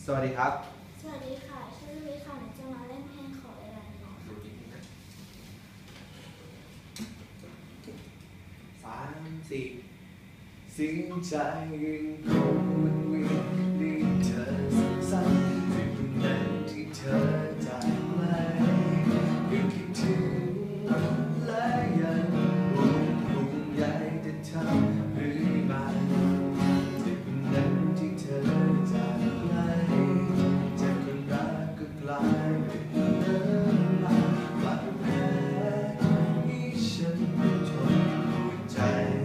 วัสดีครับสวัสดีค่ะชื่อวิค่ะหนูจะมาเล่นเพลงขอเวลาหน่อยดูจริงนะ3 4สิ่งใจยังคงมันเวียนดีเธอซ้ำๆที่ตรงนั้นที่เธอจากไปยังคิดถึงและยังห่วงใยแต่เธอเรื่อยมาที่ตรงนั้นที่เธอจากไปจากคนรักก็กลายเป็นเรื่องราวบาดแผลที่ฉันทนหัวใจ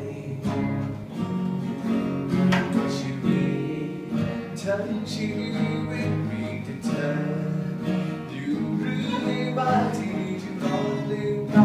ชีวิตทั้งชีวิตมีแต่เธออยู่หรือไม่บางทีที่เราลืมเรา